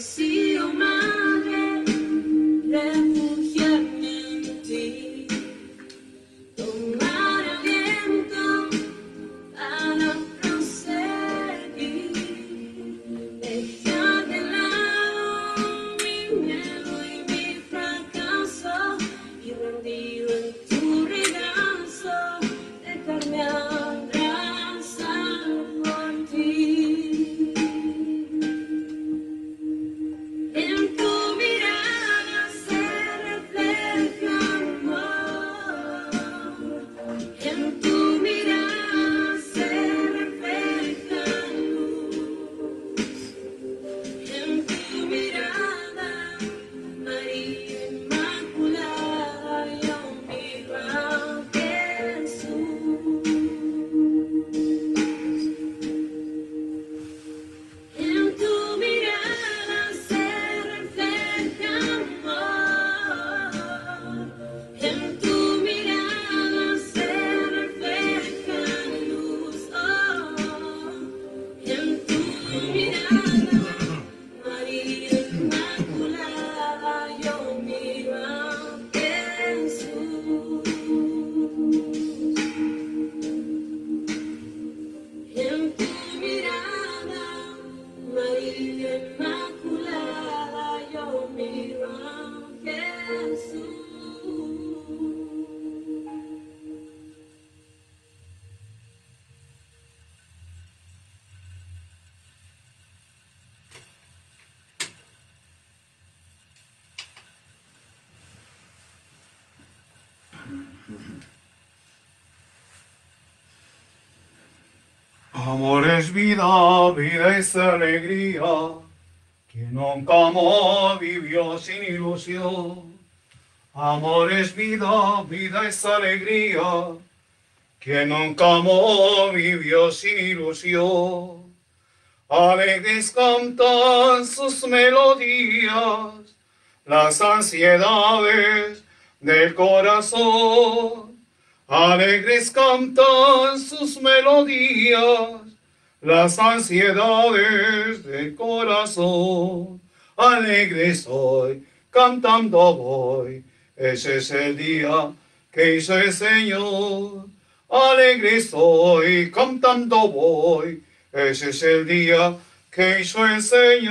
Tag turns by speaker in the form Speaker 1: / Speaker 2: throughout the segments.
Speaker 1: sido madre, refugiarme en ti, tomar aliento para proseguir, dejar de lado mi miedo y mi fracaso y rendido en tu regazo, dejarme abrazar por ti. En tu mirada se refleja amor, en tu mirada se refleja luz, en tu mirada, María Inmaculada, yo miro a Jesús. En tu mirada se refleja amor, en tu mirada se refleja luz, en tu mirada, María Inmaculada, yo miro a Jesús. En tu mirada, María Inmaculada, yo miro a Jesús.
Speaker 2: Amor es vida, vida es alegría, quien nunca amó vivió sin ilusión. Amor es vida, vida es alegría, quien nunca amó vivió sin ilusión. Alegres cantan sus melodías, las ansiedades del corazón. Alegres cantan sus melodías, las ansiedades del corazón. Alegre soy, cantando voy, ese es el día que hizo el Señor. Alegre soy, cantando voy, ese es el día que hizo el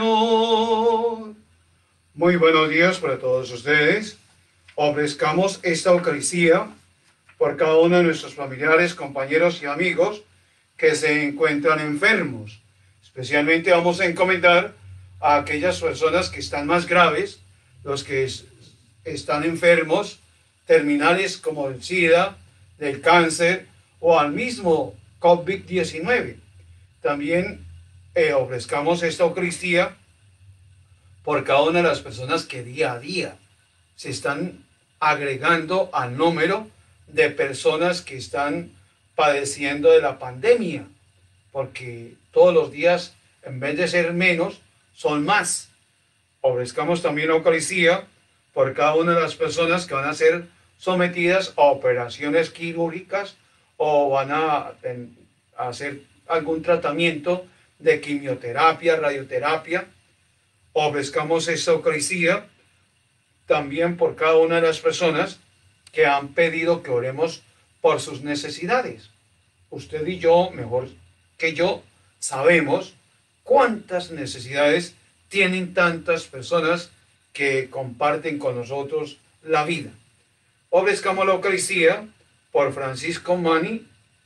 Speaker 2: Señor. Muy buenos días para todos ustedes. Ofrezcamos esta Eucaristía por cada uno de nuestros familiares, compañeros y amigos que se encuentran enfermos. Especialmente vamos a encomendar a aquellas personas que están más graves, los que están enfermos, terminales como el SIDA, del cáncer o al mismo COVID-19. También ofrezcamos esta Eucaristía por cada una de las personas que día a día se están agregando al número de personas que están padeciendo de la pandemia, porque todos los días, en vez de ser menos, son más. Ofrezcamos también la Eucaristía por cada una de las personas que van a ser sometidas a operaciones quirúrgicas o van a hacer algún tratamiento de quimioterapia, radioterapia. Ofrezcamos esta Eucaristía también por cada una de las personas que han pedido que oremos por sus necesidades. Usted y yo, mejor que yo, sabemos cuántas necesidades tienen tantas personas que comparten con nosotros la vida. Ofrezcamos la Eucaristía por Francisco Mani,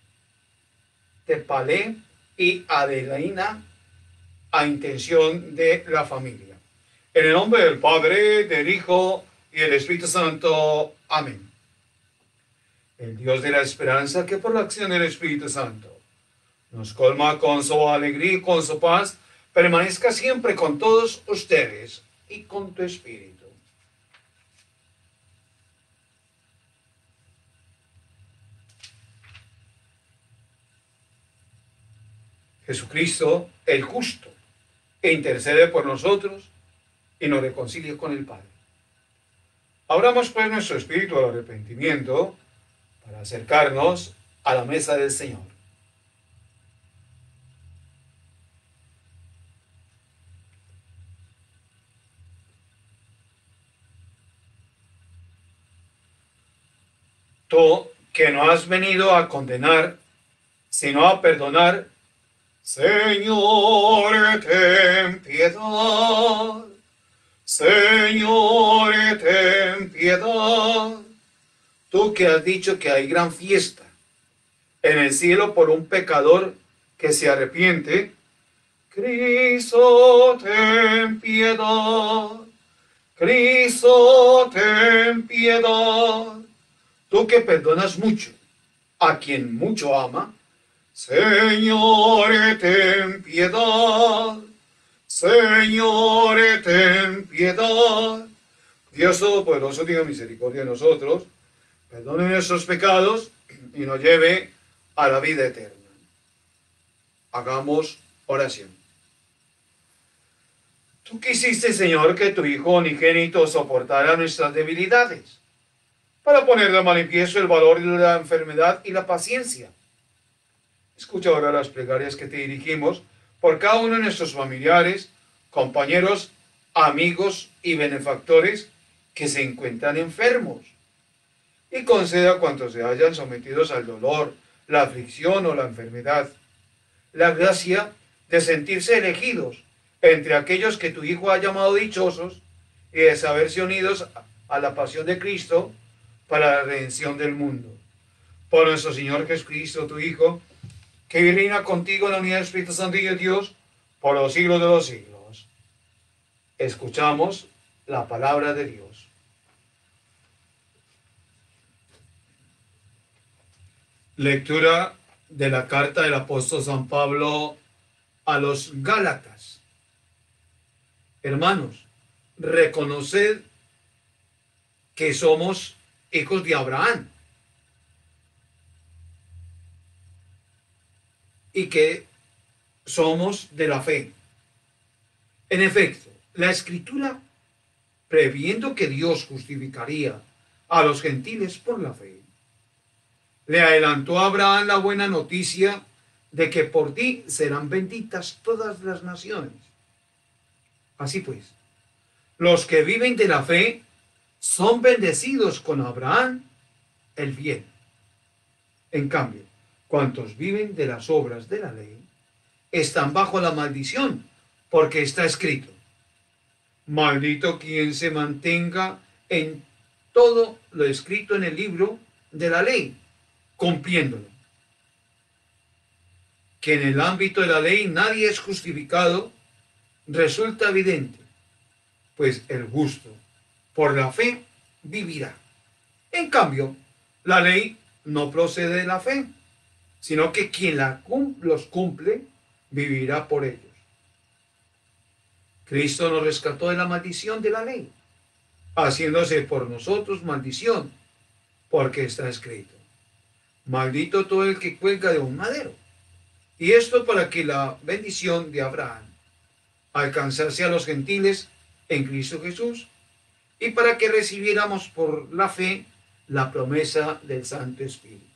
Speaker 2: Tepalé y Adelina, a intención de la familia. En el nombre del Padre, del Hijo y del Espíritu Santo. Amén. El Dios de la esperanza, que por la acción del Espíritu Santo nos colma con su alegría y con su paz, permanezca siempre con todos ustedes y con tu espíritu. Jesucristo, el justo, intercede por nosotros y nos reconcilia con el Padre. Abramos pues nuestro espíritu al arrepentimiento para acercarnos a la mesa del Señor. Tú que no has venido a condenar, sino a perdonar, Señor, ten piedad. Señor, ten piedad. Tú que has dicho que hay gran fiesta en el cielo por un pecador que se arrepiente, Cristo, ten piedad. Cristo, ten piedad. Tú que perdonas mucho a quien mucho ama, Señor, ten piedad. Señor, ten piedad. Dios Todopoderoso, tenga misericordia de nosotros, perdone nuestros pecados y nos lleve a la vida eterna. Hagamos oración. Tú quisiste, Señor, que tu Hijo unigénito soportara nuestras debilidades, para poner de manifiesto el valor de la enfermedad y la paciencia. Escucha ahora las plegarias que te dirigimos por cada uno de nuestros familiares, compañeros, amigos y benefactores que se encuentran enfermos. Y conceda a cuantos se hayan sometidos al dolor, la aflicción o la enfermedad la gracia de sentirse elegidos entre aquellos que tu Hijo ha llamado dichosos y de saberse unidos a la pasión de Cristo para la redención del mundo. Por nuestro Señor Jesucristo, tu Hijo, que reina contigo en la unidad del Espíritu Santo y de Dios por los siglos de los siglos. Escuchamos la palabra de Dios. Lectura de la carta del apóstol San Pablo a los Gálatas. Hermanos, reconoced que somos hijos de Abraham y que somos de la fe. En efecto, la Escritura, previendo que Dios justificaría a los gentiles por la fe, le adelantó a Abraham la buena noticia de que por ti serán benditas todas las naciones. Así pues, los que viven de la fe son bendecidos con Abraham el bien. En cambio, cuantos viven de las obras de la ley están bajo la maldición, porque está escrito: maldito quien se mantenga en todo lo escrito en el libro de la ley, cumpliéndolo. Que en el ámbito de la ley nadie es justificado resulta evidente, pues el justo por la fe vivirá. En cambio, la ley no procede de la fe, sino que quien los cumple vivirá por ellos. Cristo nos rescató de la maldición de la ley, haciéndose por nosotros maldición, porque está escrito: maldito todo el que cuelga de un madero. Y esto para que la bendición de Abraham alcanzase a los gentiles en Cristo Jesús, y para que recibiéramos por la fe la promesa del Santo Espíritu.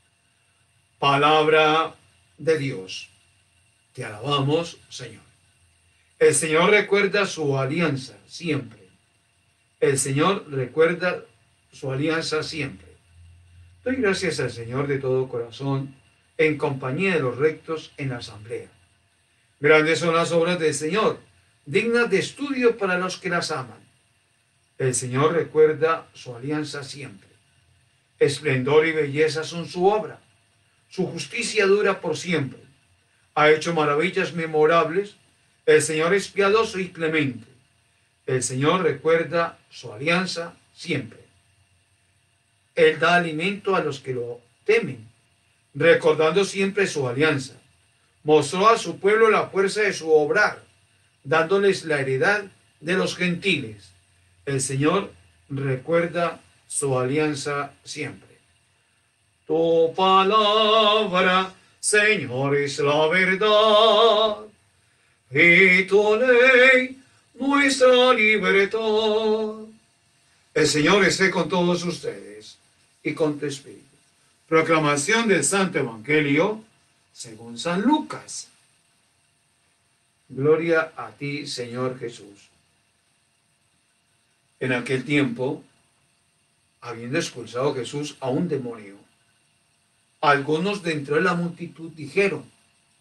Speaker 2: Palabra de Dios. Te alabamos, Señor. El Señor recuerda su alianza siempre. El Señor recuerda su alianza siempre. Doy gracias al Señor de todo corazón, en compañía de los rectos en la asamblea. Grandes son las obras del Señor, dignas de estudio para los que las aman. El Señor recuerda su alianza siempre. Esplendor y belleza son su obra. Su justicia dura por siempre. Ha hecho maravillas memorables. El Señor es piadoso y clemente. El Señor recuerda su alianza siempre. Él da alimento a los que lo temen, recordando siempre su alianza. Mostró a su pueblo la fuerza de su obrar, dándoles la heredad de los gentiles. El Señor recuerda su alianza siempre. Tu palabra, Señor, es la verdad, y tu ley nuestra libertad. El Señor esté con todos ustedes y con tu espíritu. Proclamación del Santo Evangelio según San Lucas. Gloria a ti, Señor Jesús. En aquel tiempo, habiendo expulsado Jesús a un demonio, algunos dentro de la multitud dijeron: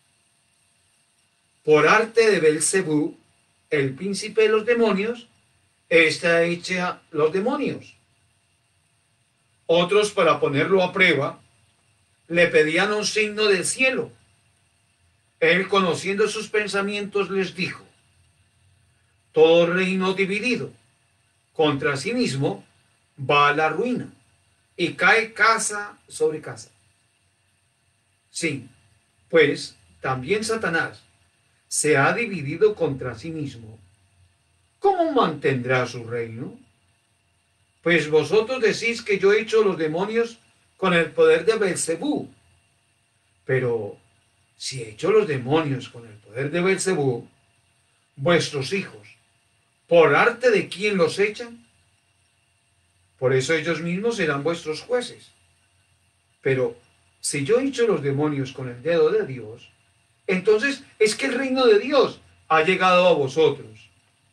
Speaker 2: por arte de Belcebú, el príncipe de los demonios, ésta echa los demonios. Otros, para ponerlo a prueba, le pedían un signo del cielo. Él, conociendo sus pensamientos, les dijo: todo reino dividido contra sí mismo va a la ruina, y cae casa sobre casa. Sí, pues también Satanás se ha dividido contra sí mismo. ¿Cómo mantendrá su reino? Pues vosotros decís que yo he hecho los demonios con el poder de Belcebú. Pero si he hecho los demonios con el poder de Belcebú, vuestros hijos, ¿por arte de quién los echan? Por eso ellos mismos serán vuestros jueces. Pero si yo he hecho los demonios con el dedo de Dios, entonces es que el reino de Dios ha llegado a vosotros.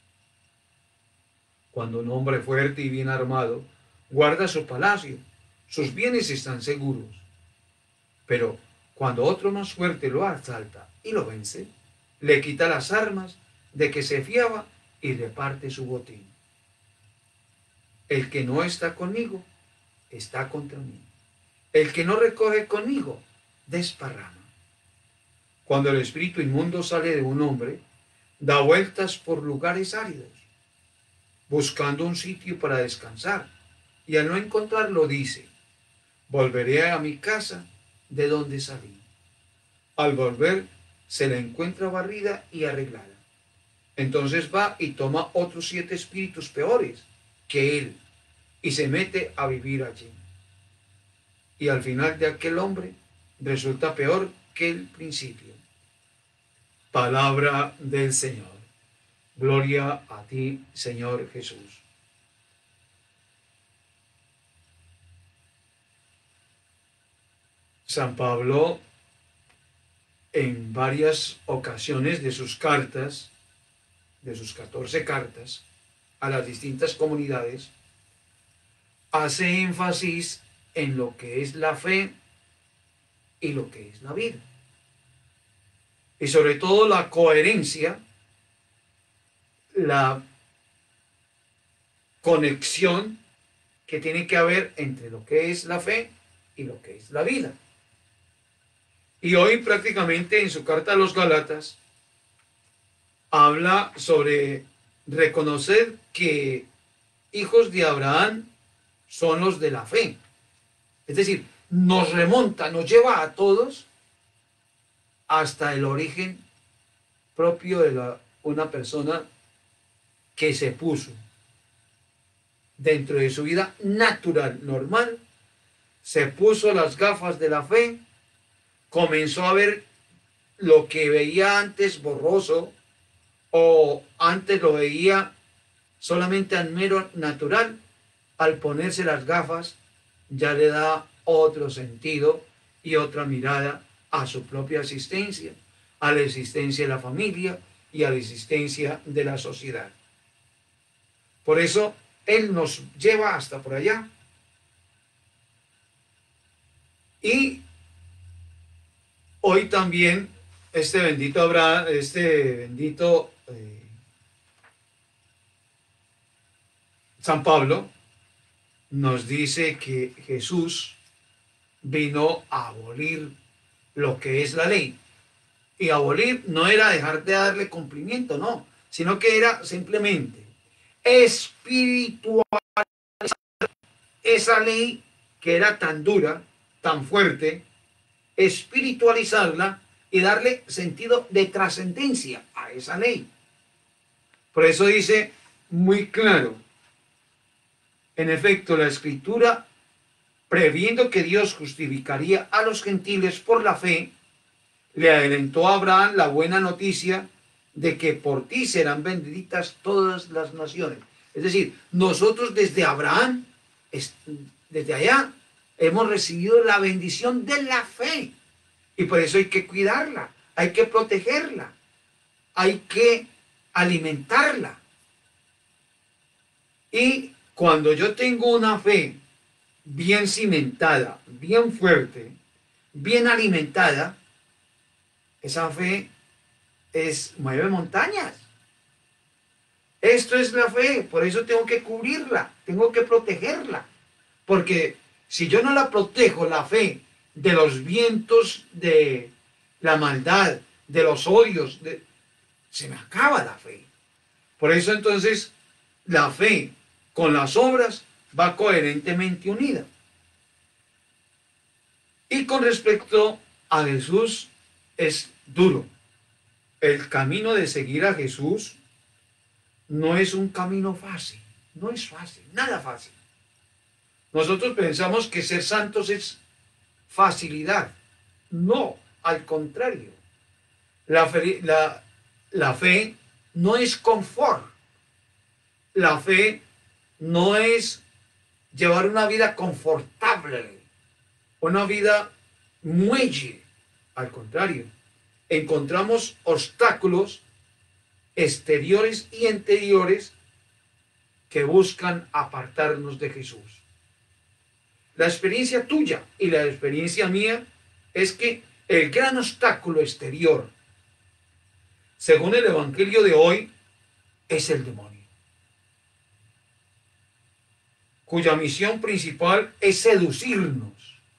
Speaker 2: Cuando un hombre fuerte y bien armado guarda su palacio, sus bienes están seguros. Pero cuando otro más fuerte lo asalta y lo vence, le quita las armas de que se fiaba y reparte su botín. El que no está conmigo, está contra mí. El que no recoge conmigo, desparrama. Cuando el espíritu inmundo sale de un hombre, da vueltas por lugares áridos, buscando un sitio para descansar, y al no encontrarlo dice: volveré a mi casa de donde salí. Al volver, se la encuentra barrida y arreglada. Entonces va y toma otros 7 espíritus peores que él, y se mete a vivir allí. Y al final de aquel hombre resulta peor que el principio. Palabra del Señor. Gloria a ti, Señor Jesús. San Pablo, en varias ocasiones de sus cartas, de sus 14 cartas a las distintas comunidades, hace énfasis en lo que es la fe y lo que es la vida. Y sobre todo la coherencia, la conexión que tiene que haber entre lo que es la fe y lo que es la vida. Y hoy prácticamente en su carta a los Gálatas habla sobre reconocer que hijos de Abraham son los de la fe. Es decir, nos remonta, nos lleva a todos hasta el origen propio de una persona que se puso dentro de su vida natural, normal, se puso las gafas de la fe, comenzó a ver lo que veía antes borroso o antes lo veía solamente al mero natural. Al ponerse las gafas ya le da otro sentido y otra mirada a su propia existencia, a la existencia de la familia y a la existencia de la sociedad. Por eso Él nos lleva hasta por allá. Y hoy también este bendito Abraham, San Pablo nos dice que Jesús vino a abolir lo que es la ley. Y abolir no era dejar de darle cumplimiento, no, sino que era simplemente espiritual esa ley que era tan dura, tan fuerte, espiritualizarla y darle sentido de trascendencia a esa ley. Por eso dice muy claro: en efecto, la Escritura, previendo que Dios justificaría a los gentiles por la fe, le adelantó a Abraham la buena noticia de que por ti serán benditas todas las naciones. Es decir, nosotros desde Abraham, desde allá, hemos recibido la bendición de la fe. Y por eso hay que cuidarla, hay que protegerla, hay que alimentarla. Y cuando yo tengo una fe
Speaker 3: bien cimentada, bien fuerte, bien alimentada, esa fe mueve montañas. Esto es la fe, por eso tengo que cubrirla, tengo que protegerla. Porque si yo no la protejo, la fe, de los vientos de la maldad, de los odios, se me acaba la fe. Por eso entonces la fe con las obras va coherentemente unida. Y con respecto a Jesús es duro. El camino de seguir a Jesús no es un camino fácil, no es fácil, nada fácil. Nosotros pensamos que ser santos es facilidad. No, al contrario. La fe no es confort. La fe no es llevar una vida confortable, una vida muelle. Al contrario, encontramos obstáculos exteriores y interiores que buscan apartarnos de Jesús. La experiencia tuya y la experiencia mía es que el gran obstáculo exterior, según el Evangelio de hoy, es el demonio, cuya misión principal es seducirnos,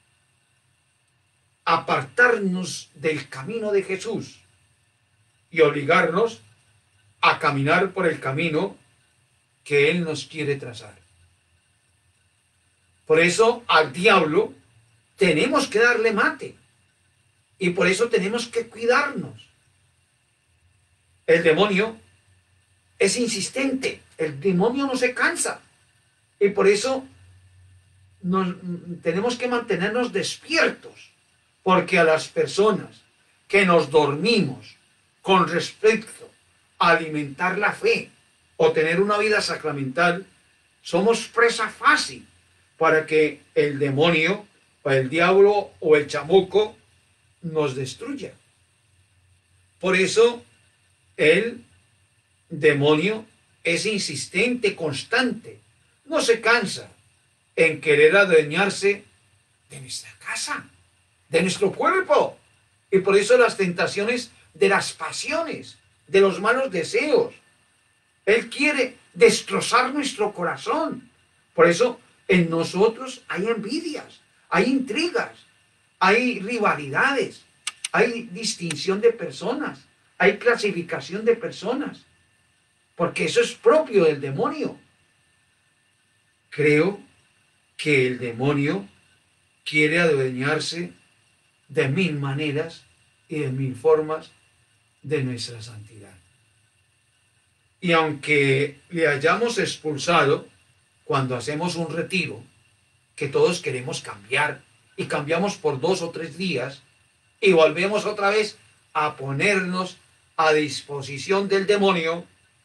Speaker 3: apartarnos del camino de Jesús y obligarnos a caminar por el camino que Él nos quiere trazar. Por eso al diablo tenemos que darle mate y por eso tenemos que cuidarnos. El demonio es insistente, el demonio no se cansa y por eso tenemos que mantenernos despiertos, porque a las personas que nos dormimos con respecto a alimentar la fe o tener una vida sacramental, somos presa fácil para que el demonio o el diablo o el chamuco nos destruya. Por eso el demonio es insistente, constante, no se cansa en querer adueñarse de nuestra casa, de nuestro cuerpo. Y por eso las tentaciones de las pasiones, de los malos deseos. Él quiere destrozar nuestro corazón. Por eso en nosotros hay envidias, hay intrigas, hay rivalidades, hay distinción de personas, hay clasificación de personas, porque eso es propio del demonio. Creo que el demonio quiere adueñarse de mil maneras y de mil formas de nuestra santidad. Y aunque le hayamos expulsado cuando hacemos un retiro, que todos queremos cambiar y cambiamos por 2 o 3 días y volvemos otra vez a ponernos a disposición del demonio,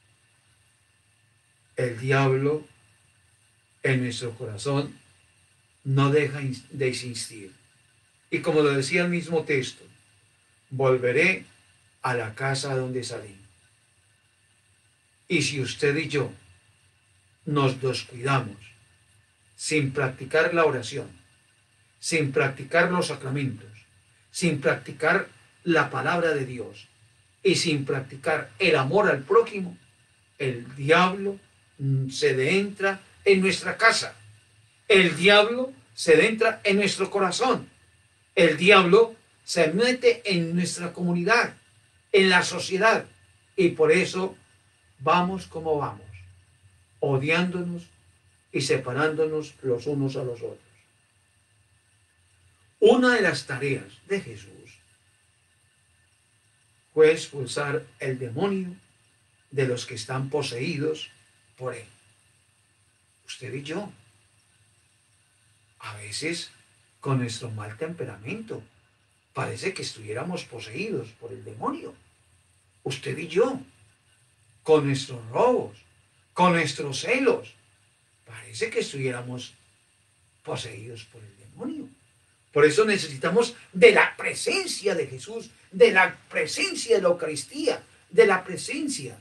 Speaker 3: el diablo en nuestro corazón no deja de insistir. Y como lo decía el mismo texto, volveré a la casa donde salí. Y si usted y yo nos descuidamos sin practicar la oración, sin practicar los sacramentos, sin practicar la palabra de Dios y sin practicar el amor al prójimo, el diablo se adentra en nuestra casa, el diablo se adentra en nuestro corazón, el diablo se mete en nuestra comunidad, en la sociedad, y por eso vamos como vamos, odiándonos y separándonos los unos a los otros. Una de las tareas de Jesús fue expulsar el demonio de los que están poseídos por él. Usted y yo, a veces con nuestro mal temperamento, parece que estuviéramos poseídos por el demonio. Usted y yo, con nuestros robos, con nuestros celos, parece que estuviéramos poseídos por el demonio. Por eso necesitamos de la presencia de Jesús, de la presencia de la Eucaristía, de la presencia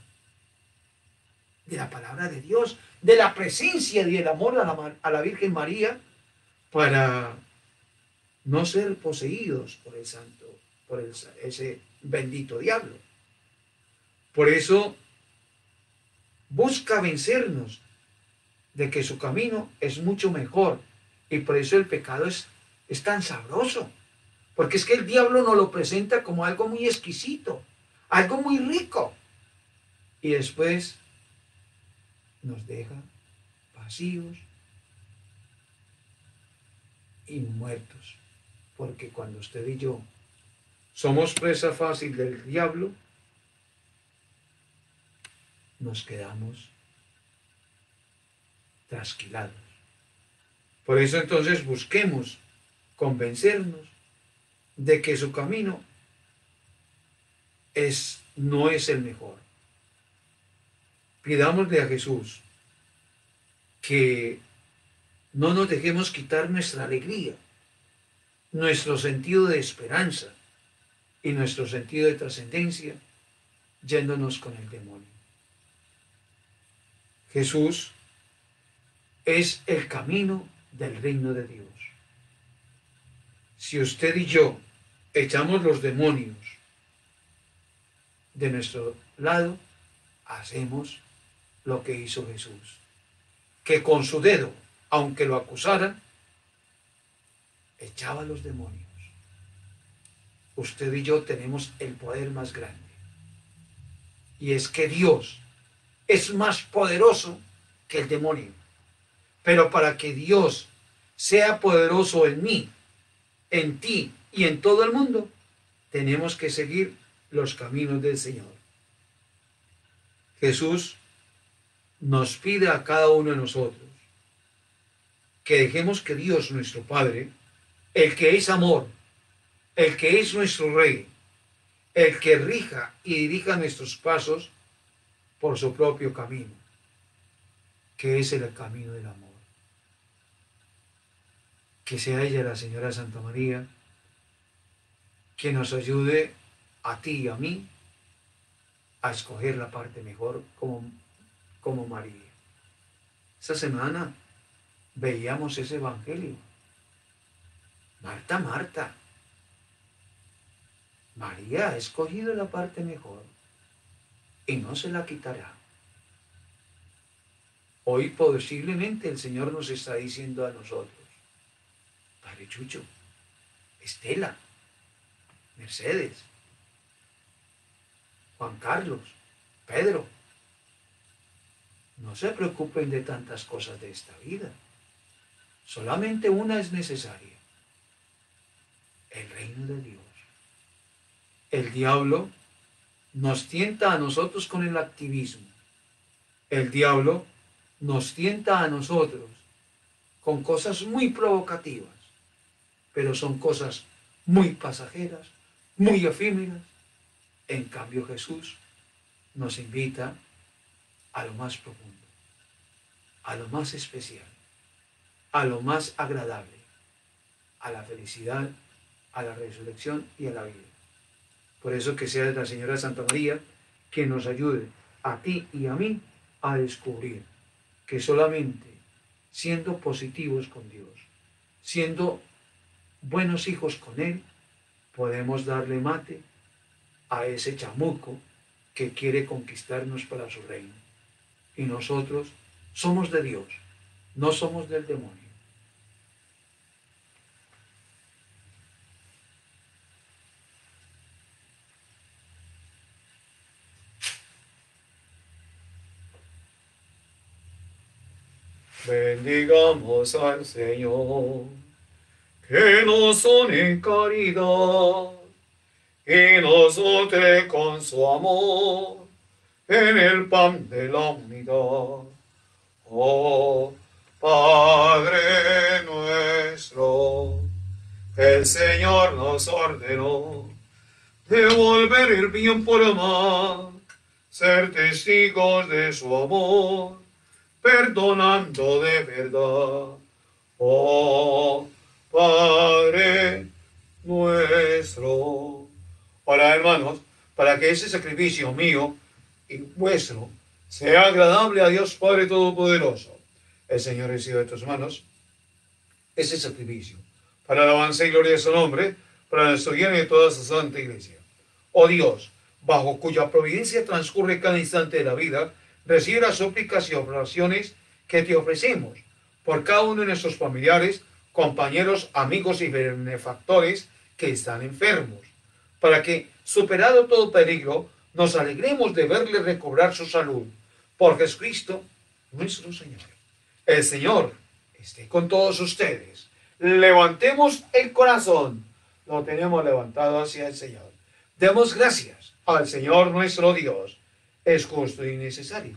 Speaker 3: de la palabra de Dios, de la presencia y el amor a la Virgen María, para no ser poseídos por el santo, ese bendito diablo. Por eso busca vencernos de que su camino es mucho mejor, y por eso el pecado es tan sabroso, porque es que el diablo nos lo presenta como algo muy exquisito, algo muy rico, y después nos deja vacíos y muertos, porque cuando usted y yo somos presa fácil del diablo, nos quedamos trasquilados. Por eso entonces busquemos convencernos de que su camino no es el mejor. Pidámosle a Jesús que no nos dejemos quitar nuestra alegría, nuestro sentido de esperanza y nuestro sentido de trascendencia yéndonos con el demonio. Jesús es el camino del reino de Dios. Si usted y yo echamos los demonios de nuestro lado, hacemos lo que hizo Jesús, que con su dedo, aunque lo acusaran, echaba los demonios. Usted y yo tenemos el poder más grande, y es que Dios es más poderoso que el demonio. Pero para que Dios sea poderoso en mí, en ti y en todo el mundo, tenemos que seguir los caminos del Señor. Jesús nos pide a cada uno de nosotros que dejemos que Dios, nuestro Padre, el que es amor, el que es nuestro Rey, el que rija y dirija nuestros pasos por su propio camino, que es el camino del amor. Que sea ella, la Señora Santa María, que nos ayude a ti y a mí a escoger la parte mejor como María. Esta semana veíamos ese evangelio. Marta, Marta, María ha escogido la parte mejor y no se la quitará. Hoy posiblemente el Señor nos está diciendo a nosotros: Padre Chucho, Estela, Mercedes, Juan Carlos, Pedro, no se preocupen de tantas cosas de esta vida. Solamente una es necesaria: el reino de Dios. El diablo nos tienta a nosotros con el activismo. El diablo nos tienta a nosotros con cosas muy provocativas, pero son cosas muy pasajeras, muy efímeras. En cambio, Jesús nos invita a lo más profundo, a lo más especial, a lo más agradable, a la felicidad, a la resurrección y a la vida. Por eso que sea la Señora Santa María quien nos ayude a ti y a mí a descubrir que solamente siendo positivos con Dios, siendo buenos hijos con Él, podemos darle mate a ese chamuco que quiere conquistarnos para su reino. Y nosotros somos de Dios, no somos del demonio.
Speaker 2: Bendigamos al Señor, que nos une en caridad y nos nutre con su amor en el pan de la unidad. Oh Padre nuestro, el Señor nos ordenó devolver el bien por amar, ser testigos de su amor, perdonando de verdad. Oh Padre nuestro. Ahora, hermanos, para que ese sacrificio mío y vuestro sea agradable a Dios Padre Todopoderoso, el Señor recibe de tus manos ese sacrificio, para alabanza y gloria de su nombre, para nuestro bien y de toda su santa iglesia. Oh Dios, bajo cuya providencia transcurre cada instante de la vida, recibe las súplicas y oraciones que te ofrecemos por cada uno de nuestros familiares, compañeros, amigos y benefactores que están enfermos, para que, superado todo peligro, nos alegremos de verle recobrar su salud. Por Jesucristo, nuestro Señor. El Señor esté con todos ustedes. Levantemos el corazón. Lo tenemos levantado hacia el Señor. Demos gracias al Señor nuestro Dios. Es justo y necesario.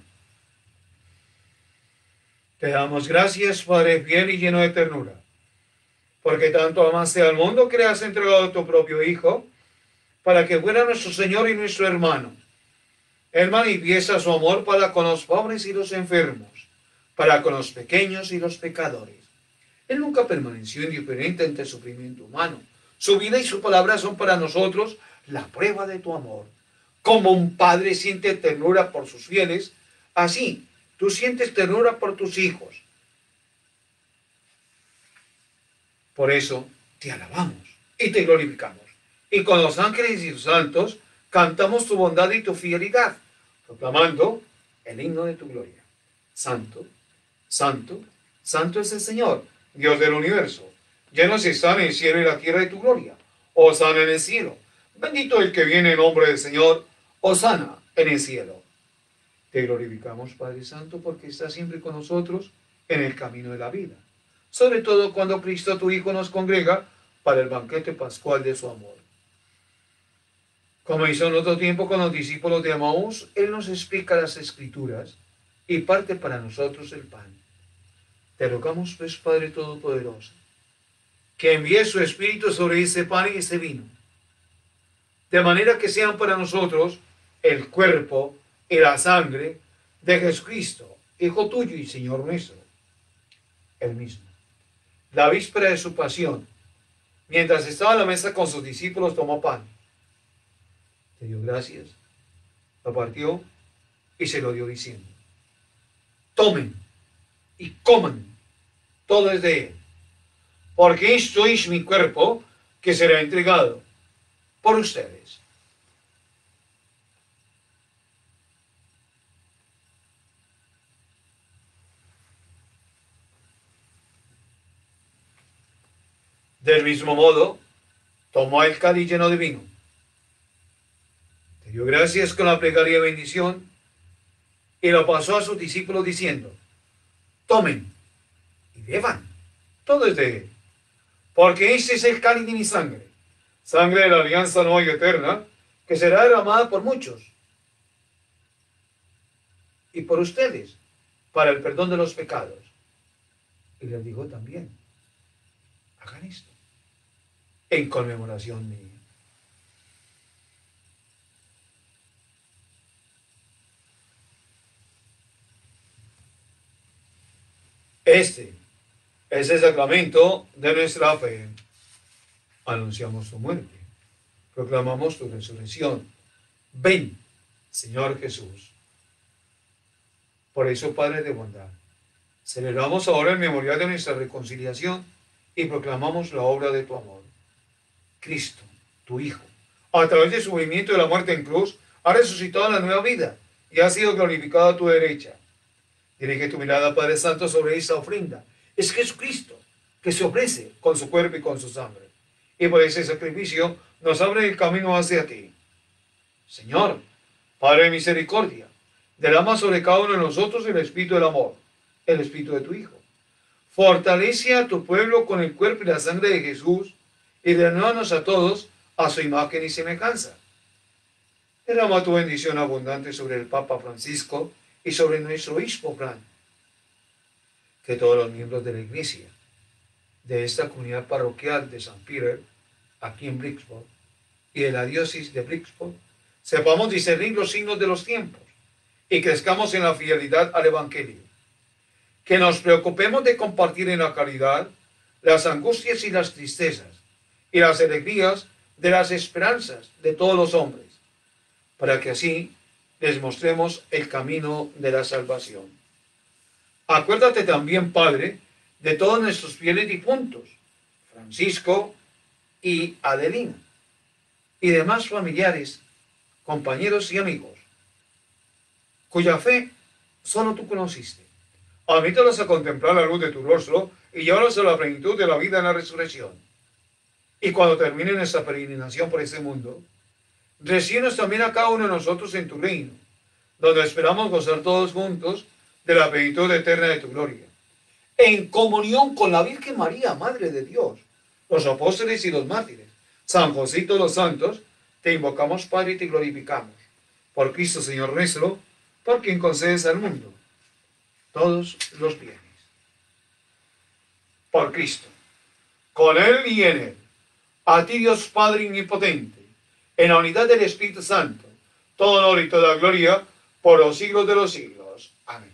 Speaker 2: Te damos gracias, Padre fiel y lleno de ternura, porque tanto amaste al mundo que le has entregado a tu propio Hijo, para que fuera nuestro Señor y nuestro hermano. Él manifiesta su amor para con los pobres y los enfermos, para con los pequeños y los pecadores. Él nunca permaneció indiferente ante el sufrimiento humano. Su vida y su palabra son para nosotros la prueba de tu amor. Como un padre siente ternura por sus fieles, así tú sientes ternura por tus hijos. Por eso te alabamos y te glorificamos. Y con los ángeles y los santos cantamos tu bondad y tu fidelidad, proclamando el himno de tu gloria. Santo, santo, santo es el Señor, Dios del universo. Llenos están el cielo y la tierra de tu gloria. Hosana en el cielo. Bendito el que viene en nombre del Señor. Hosana en el cielo. Te glorificamos, Padre Santo, porque estás siempre con nosotros en el camino de la vida. Sobre todo cuando Cristo, tu Hijo, nos congrega para el banquete pascual de su amor. Como hizo en otro tiempo con los discípulos de Emaús, Él nos explica las Escrituras y parte para nosotros el pan. Te rogamos, pues, Padre Todopoderoso, que envíe su Espíritu sobre ese pan y ese vino, de manera que sean para nosotros el cuerpo y la sangre de Jesucristo, Hijo tuyo y Señor nuestro, el mismo. La víspera de su pasión, mientras estaba a la mesa con sus discípulos, tomó pan, te dio gracias, lo partió y se lo dio diciendo: tomen y coman, todo es de él, porque esto es mi cuerpo que será entregado por ustedes. Del mismo modo, tomó el cáliz lleno de vino, te dio gracias con la plegaria de bendición y lo pasó a sus discípulos diciendo: tomen y beban, todo es de él, porque este es el cáliz de mi sangre, sangre de la alianza nueva y eterna, que será derramada por muchos y por ustedes para el perdón de los pecados. Y les dijo también: hagan esto en conmemoración mía. Este es el sacramento de nuestra fe. Anunciamos tu muerte, proclamamos tu resurrección. Ven, Señor Jesús. Por eso, Padre de bondad, celebramos ahora el memorial de nuestra reconciliación y proclamamos la obra de tu amor. Cristo, tu Hijo, a través de su movimiento de la muerte en cruz, ha resucitado en la nueva vida y ha sido glorificado a tu derecha. Dirige tu mirada, Padre Santo, sobre esa ofrenda. Es Jesucristo que se ofrece con su cuerpo y con su sangre, y por ese sacrificio nos abre el camino hacia ti. Señor, Padre de misericordia, derrama sobre cada uno de nosotros el espíritu del amor, el espíritu de tu Hijo. Fortalece a tu pueblo con el cuerpo y la sangre de Jesús y renuévanos a todos a su imagen y semejanza. Derrama tu bendición abundante sobre el Papa Francisco y sobre nuestro obispo Fran. Que todos los miembros de la Iglesia, de esta comunidad parroquial de San Peter, aquí en Bridgeport, y de la diócesis de Bridgeport, sepamos discernir los signos de los tiempos y crezcamos en la fidelidad al Evangelio. Que nos preocupemos de compartir en la caridad las angustias y las tristezas y las alegrías de las esperanzas de todos los hombres, para que así les mostremos el camino de la salvación. Acuérdate también, Padre,
Speaker 3: de todos nuestros fieles difuntos, Francisco y Adelina, y demás familiares, compañeros y amigos, cuya fe solo tú conociste. Admítalos a contemplar la luz de tu rostro y llévalos a la plenitud de la vida en la resurrección. Y cuando termine nuestra peregrinación por este mundo, recíbenos también a cada uno de nosotros en tu reino, donde esperamos gozar todos juntos de la plenitud eterna de tu gloria. En comunión con la Virgen María, Madre de Dios, los apóstoles y los mártires, San José y todos los santos, te invocamos, Padre, y te glorificamos. Por Cristo, Señor nuestro, por quien concedes al mundo todos los bienes. Por Cristo, con Él y en Él, a ti Dios Padre omnipotente, en la unidad del Espíritu Santo, todo honor y toda gloria, por los siglos de los siglos. Amén.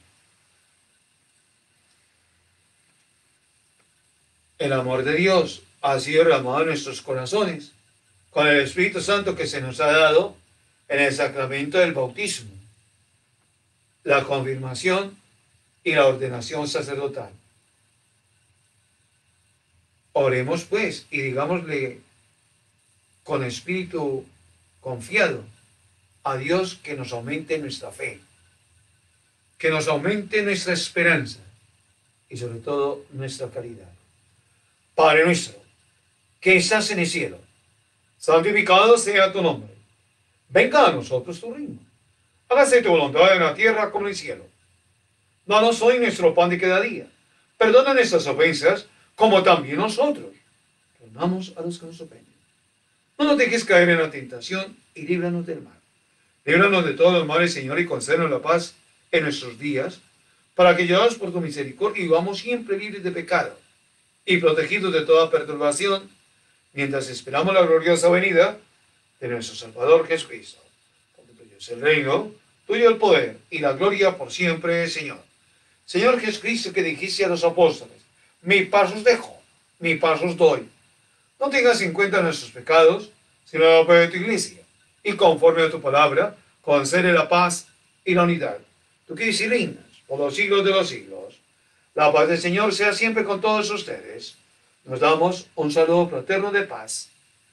Speaker 3: El amor de Dios ha sido derramado en nuestros corazones con el Espíritu Santo que se nos ha dado en el sacramento del bautismo, la confirmación y la ordenación sacerdotal. Oremos pues y digámosle con espíritu confiado a Dios que nos aumente nuestra fe, que nos aumente nuestra esperanza y sobre todo nuestra caridad. Padre nuestro, que estás en el cielo, santificado sea tu nombre. Venga a nosotros tu reino. Hágase tu voluntad en la tierra como en el cielo. Danos hoy nuestro pan de cada día. Perdona nuestras ofensas, como también nosotros perdonamos a los que nos ofenden. No nos dejes caer en la tentación y líbranos del mal. Líbranos de todos los males, Señor, y concédenos la paz en nuestros días, para que, llevados por tu misericordia, vivamos siempre libres de pecado y protegidos de toda perturbación, mientras esperamos la gloriosa venida de nuestro Salvador Jesucristo. Porque tuyo es el reino, tuyo el poder y la gloria por siempre, Señor. Señor Jesucristo, que dijiste a los apóstoles: mi paz os dejo, mi paz os doy. No tengas en cuenta nuestros pecados, sino la fe de tu iglesia, y conforme a tu palabra, concede la paz y la unidad. Tú que dices y reinas por los siglos de los siglos. La paz del Señor sea siempre con todos ustedes. Nos damos un saludo fraterno de paz.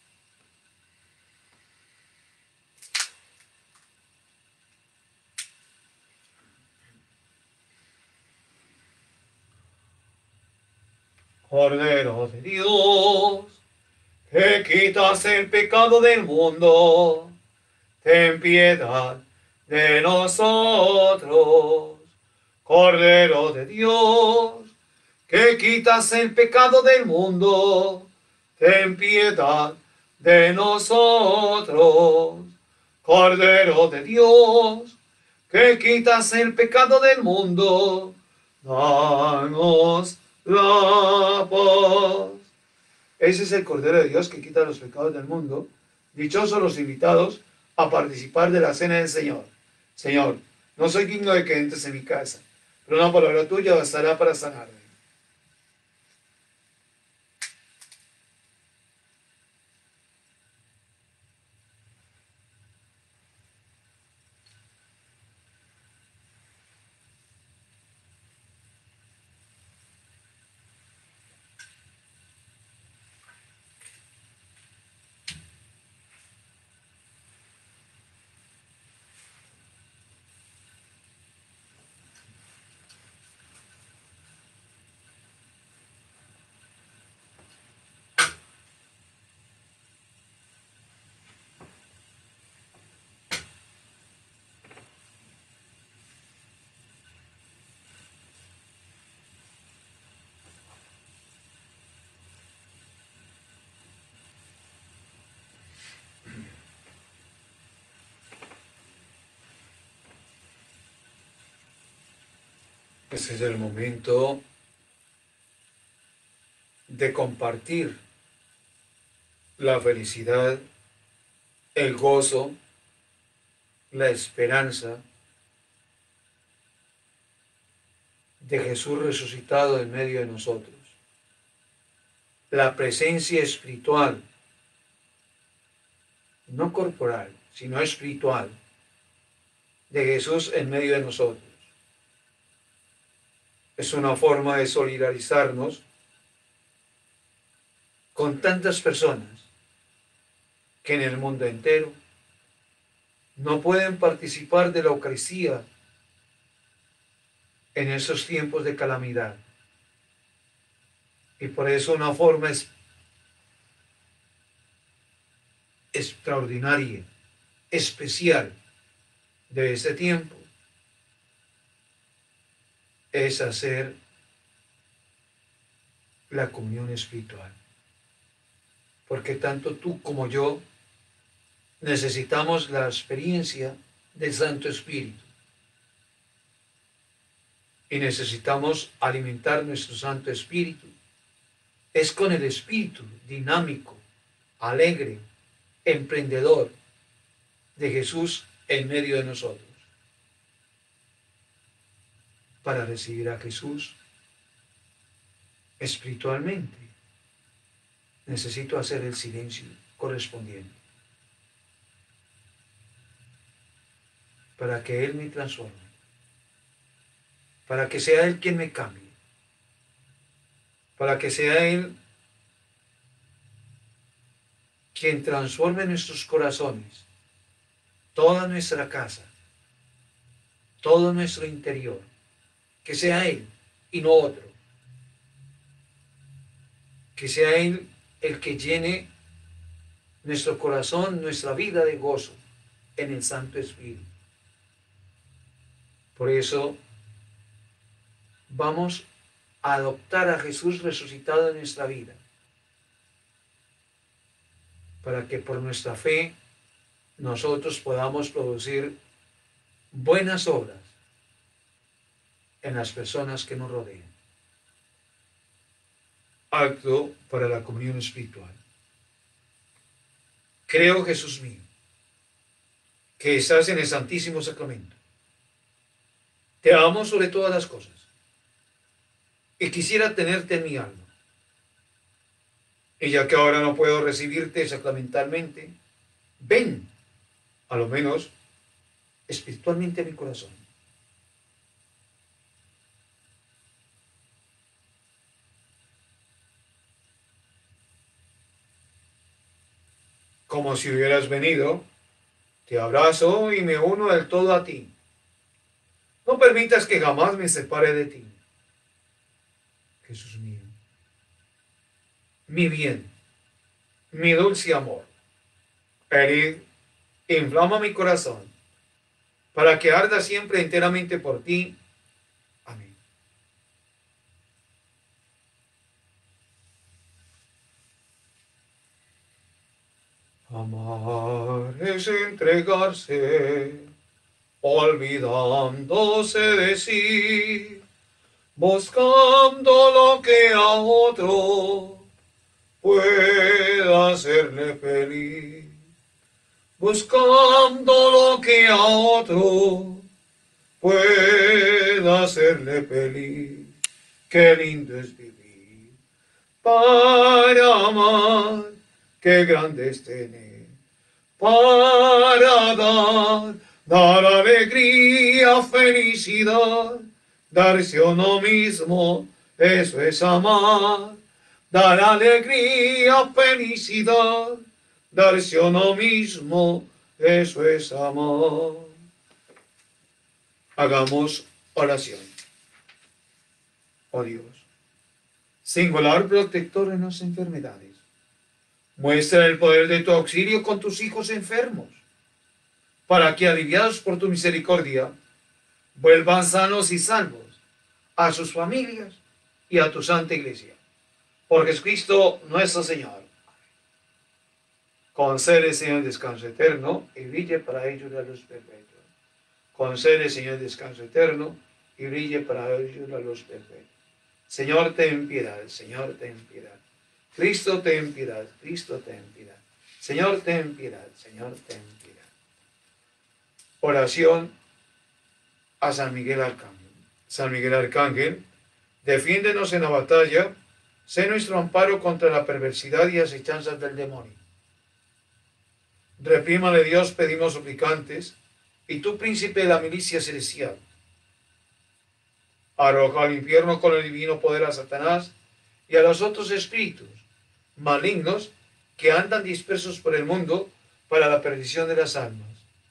Speaker 3: Cordero de Dios, que quitas el pecado del mundo, ten piedad de nosotros. Cordero de Dios, que quitas el pecado del mundo, ten piedad de nosotros. Cordero de Dios, que quitas el pecado del mundo, danos la paz. Ese es el Cordero de Dios que quita los pecados del mundo. Dichosos los invitados a participar de la cena del Señor. Señor, no soy digno de que entres en mi casa, pero una palabra tuya bastará para sanarme. Ese es el momento de compartir la felicidad, el gozo, la esperanza de Jesús resucitado en medio de nosotros. La presencia espiritual, no corporal, sino espiritual, de Jesús en medio de nosotros. Es una forma de solidarizarnos con tantas personas que en el mundo entero no pueden participar de la Eucaristía en esos tiempos de calamidad. Y por eso una forma extraordinaria, especial de ese tiempo es hacer la comunión espiritual. Porque tanto tú como yo necesitamos la experiencia del Santo Espíritu. Y necesitamos alimentar nuestro Santo Espíritu. Es con el Espíritu dinámico, alegre, emprendedor de Jesús en medio de nosotros. Para recibir a Jesús espiritualmente, necesito hacer el silencio correspondiente para que Él me transforme, para que sea Él quien me cambie, para que sea Él quien transforme nuestros corazones, toda nuestra casa, todo nuestro interior, que sea Él y no otro, que sea Él el que llene nuestro corazón, nuestra vida de gozo en el Santo Espíritu. Por eso vamos a adoptar a Jesús resucitado en nuestra vida, para que por nuestra fe nosotros podamos producir buenas obras en las personas que nos rodean. Acto para la comunión espiritual. Creo, Jesús mío, que estás en el Santísimo Sacramento. Te amo sobre todas las cosas y quisiera tenerte en mi alma. Y ya que ahora no puedo recibirte sacramentalmente, ven, a lo menos espiritualmente, a mi corazón. Como si hubieras venido, te abrazo y me uno del todo a ti. No permitas que jamás me separe de ti. Jesús mío, mi bien, mi dulce amor, herid, inflama mi corazón, para que arda siempre enteramente por ti. Amén. Amar es entregarse, olvidándose de sí, buscando lo que a otro pueda hacerle feliz, buscando lo que a otro pueda hacerle feliz. Qué lindo es vivir para amar, qué grande es tener para dar alegría, felicidad, darse a uno mismo, eso es amar. Dar alegría, felicidad, darse a uno mismo, eso es amar. Hagamos oración. Oh Dios, singular protector en las enfermedades, muestra el poder de tu auxilio con tus hijos enfermos, para que, aliviados por tu misericordia, vuelvan sanos y salvos a sus familias y a tu santa iglesia. Por Jesucristo nuestro Señor. Concede, Señor, descanso eterno y brille para ellos la luz perpetua. Concede, Señor, descanso eterno y brille para ellos la luz perpetua. Señor, ten piedad. Señor, ten piedad. Cristo, ten piedad. Cristo, ten piedad. Señor, ten piedad. Señor, ten piedad. Oración a San Miguel Arcángel. San Miguel Arcángel, defiéndenos en la batalla, sé nuestro amparo contra la perversidad y acechanzas del demonio. Reprímale Dios, pedimos suplicantes, y tú, príncipe de la milicia celestial, arroja al infierno con el divino poder a Satanás y a los otros espíritus malignos que andan dispersos por el mundo para la perdición de las almas.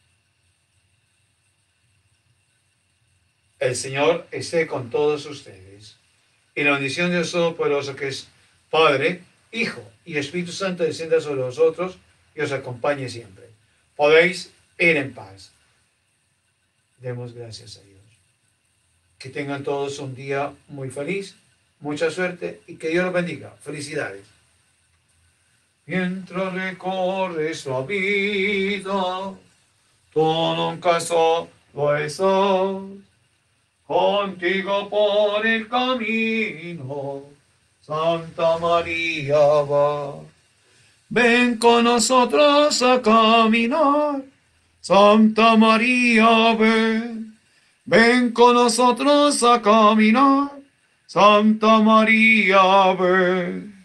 Speaker 3: El Señor esté con todos ustedes. Y la bendición de Dios Todopoderoso, que es Padre, Hijo y Espíritu Santo, descienda sobre vosotros y os acompañe siempre. Podéis ir en paz. Demos gracias a Dios. Que tengan todos un día muy feliz, mucha suerte y que Dios los bendiga. Felicidades. Mientras recorres la vida, todo un caso lo estás, contigo por el camino, Santa María va. Ven con nosotros a caminar, Santa María ven. Ven con nosotros a caminar, Santa María ven.